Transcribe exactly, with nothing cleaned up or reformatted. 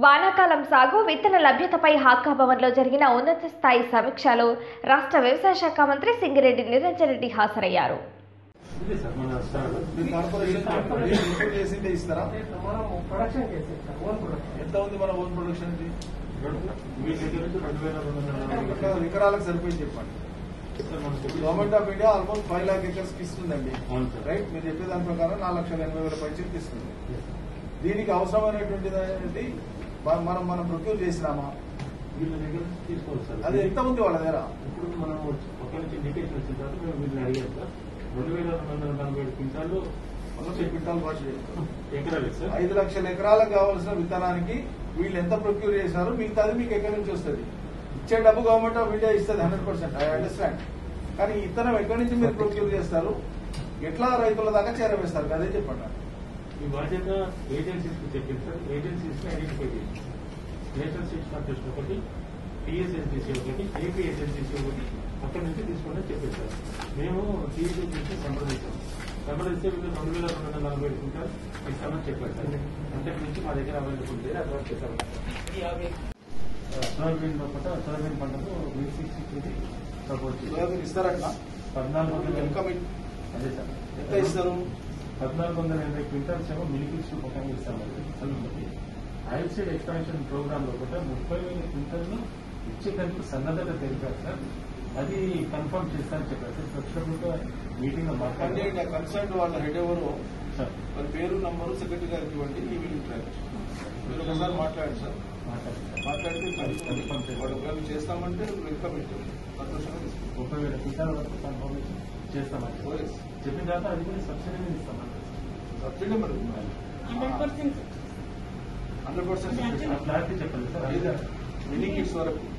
వానాకాలం సాగు విత్తన లభ్యతపై హాకా భవన్లో జరిగిన ఉన్నత స్థాయి సమీక్షలో రాష్ట్ర వ్యవసాయ శాఖ మంత్రి సింగిరెడ్డి నిరంజన్ రెడ్డి హాజరయ్యారు. ఎకరాలకు సరిపోయి చెప్పండి. Government of India almost five lakh acres కి ఇస్తుందండి, రైట్? మీరు చెప్పే దాని ప్రకారం నాలుగు లక్షల ఎనభై వేల పైసలకి ఇస్తుంది. దీనికి అవసరమైనటువంటిది మనం మనం ప్రొక్యూర్ చేసినామా? వీళ్ళ దగ్గర తీసుకోవాలి సార్. అది ఎంత ఉంది వాళ్ళ దగ్గర? ఇప్పుడు మనం ఒక నుంచి ఇండికేషన్ వచ్చిన తర్వాత మేము వీళ్ళని అడిగాం సార్. రెండు వేల రెండు వందల నలభై ఏడు క్వింటాలు క్వింటాల్ భాష ఎకరాలు సార్. ఐదు లక్షల ఎకరాలకు కావాల్సిన విత్తనానికి వీళ్ళు ఎంత ప్రొక్యూర్ చేశారు, మిగతాది మీకు ఎక్కడి నుంచి వస్తుంది? ఇచ్చే డబ్బు గవర్నమెంట్ ఆఫ్ ఇండియా ఇస్తుంది హండ్రెడ్ పర్సెంట్, ఐ అండర్స్టాండ్. కానీ ఇత్తనం ఎక్కడి నుంచి మీరు ప్రొక్యూర్ చేస్తారు, ఎట్లా రైతుల దాకా చేరవేస్తారు? అదే చెప్పండి. ఈ బాధ్యత ఏజెన్సీస్ కి చెప్పింది సార్. ఏజెన్సీస్ ని ఐడెంటిఫై చేయండి. నేషనల్ స్టేట్ కాంటెస్ట్ ఒకటి, టీఎస్ఎన్సీసీ ఒకటి, ఏపీ ఎస్ఎన్సీసీ ఒకటి అక్కడి నుంచి తీసుకుంటే చెప్పారు సార్. మేము టీఎస్ఎన్సీసీ సంప్రదించాం. సంప్రదిస్తే వీళ్ళు రెండు వేల రెండు వందల నలభై ఐదు క్వింటాల్ ఇస్తామని చెప్పారు సార్. అంతకు నుంచి మా దగ్గర అవైలబుల్ లేదు, అడ్వాన్స్ చేశారు. సోయాబీన్ పంట సోయాబీన్ పంటకు వన్ సిక్స్టీ సపోర్ట్ ఇస్తారట. పద్నాలుగు వందల అదే సార్. ఎంత ఇస్తారు? పద్నాలుగు వందల ఎనభై క్వింటాల్స్ ఏమో మిల్కిక్స్ పక్కన ఇస్తామండి. ఆయిల్ సీడ్ ఎక్స్పాన్షన్ ప్రోగ్రామ్ లో కూడా ముప్పై వేల క్వింటాల్ను ఇచ్చేదానికి సన్నద్ధత తెలిపారు సార్. అది కన్ఫర్మ్ చేస్తారని చెప్పారు సార్. ప్రస్తుతంగా మీటింగ్ లో మాట్లాడి కన్సర్న్ వాళ్ళ హెడ్ ఎవరు సార్ వాళ్ళ పేరు నంబరు సెక్రటరీ గారికి ఇవ్వండి. ఈ విల్ మీరు ఒకసారి మాట్లాడండి సార్. మాట్లాడితే వాళ్ళు ఒకవేళ చేస్తామంటే వెల్కమ్ ఇట్టు సంతోషంగా తీసుకుంటాం. ముప్పై వేల క్వింటాల్ వరకు కన్ఫర్మేషన్ చేస్తామండి. చెప్పిన తర్వాత అది కూడా సబ్సిడీ మీద ఇస్తామండి. సబ్సిడీ మరి hundred percent hundred percent clarity చెప్పండి సార్. మినీ కిట్స్ వరకు